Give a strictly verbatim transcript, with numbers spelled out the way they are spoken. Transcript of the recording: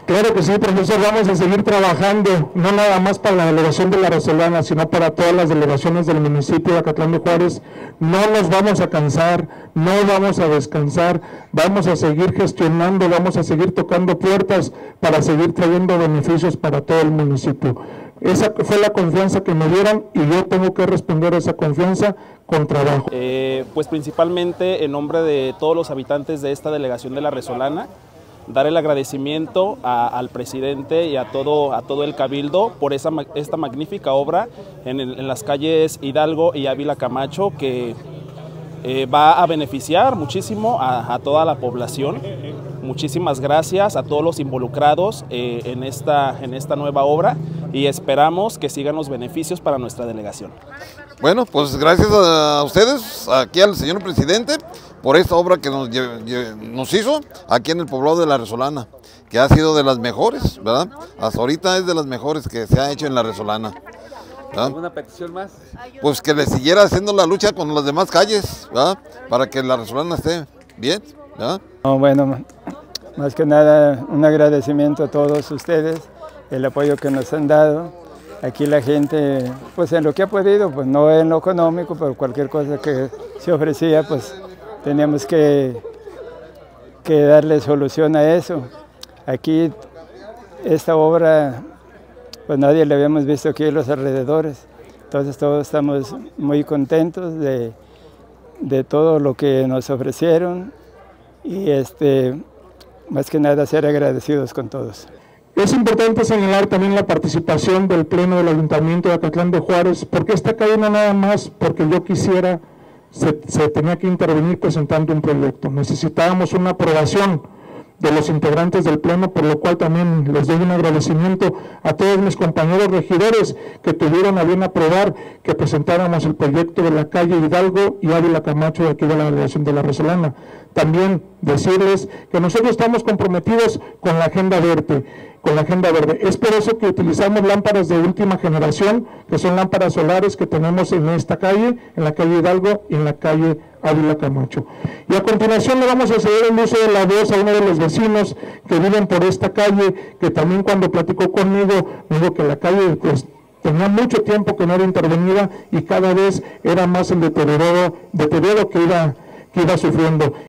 Claro que sí, profesor, vamos a seguir trabajando, no nada más para la delegación de La Resolana, sino para todas las delegaciones del municipio de Acatlán de Juárez. No nos vamos a cansar, no vamos a descansar, vamos a seguir gestionando, vamos a seguir tocando puertas para seguir trayendo beneficios para todo el municipio. Esa fue la confianza que me dieron y yo tengo que responder a esa confianza con trabajo. Eh, pues principalmente en nombre de todos los habitantes de esta delegación de La Resolana, dar el agradecimiento a, al presidente y a todo, a todo el cabildo por esa, esta magnífica obra en, el, en las calles Hidalgo y Ávila Camacho, que eh, va a beneficiar muchísimo a, a toda la población. Muchísimas gracias a todos los involucrados eh, en, esta, en esta nueva obra y esperamos que sigan los beneficios para nuestra delegación. Bueno, pues gracias a ustedes, aquí al señor presidente, por esta obra que nos, nos hizo aquí en el poblado de La Resolana, que ha sido de las mejores, ¿verdad? Hasta ahorita es de las mejores que se ha hecho en La Resolana. ¿verdad? ¿Alguna petición más? Pues que le siguiera haciendo la lucha con las demás calles, ¿verdad? Para que La Resolana esté bien, ¿verdad? No, bueno, más que nada un agradecimiento a todos ustedes, el apoyo que nos han dado. Aquí la gente, pues en lo que ha podido, pues no en lo económico, pero cualquier cosa que se ofrecía, pues teníamos que, que darle solución a eso. Aquí esta obra, pues nadie la habíamos visto aquí en los alrededores, entonces todos estamos muy contentos de, de todo lo que nos ofrecieron y este, más que nada ser agradecidos con todos. Es importante señalar también la participación del Pleno del Ayuntamiento de Acatlán de Juárez, porque esta calle no nada más porque yo quisiera, se, se tenía que intervenir presentando un proyecto. Necesitábamos una aprobación de los integrantes del Pleno, por lo cual también les doy un agradecimiento a todos mis compañeros regidores que tuvieron a bien aprobar que presentáramos el proyecto de la calle Hidalgo y Ávila Camacho de aquí de la delegación de La Resolana. También decirles que nosotros estamos comprometidos con la Agenda Verde, con la Agenda Verde. Es por eso que utilizamos lámparas de última generación, que son lámparas solares que tenemos en esta calle, en la calle Hidalgo y en la calle Ávila Camacho. Y a continuación le vamos a ceder el uso de la voz a uno de los vecinos que viven por esta calle, que también cuando platicó conmigo, me dijo que la calle pues, tenía mucho tiempo que no era intervenida y cada vez era más el deterioro, deterioro que iba, que iba sufriendo.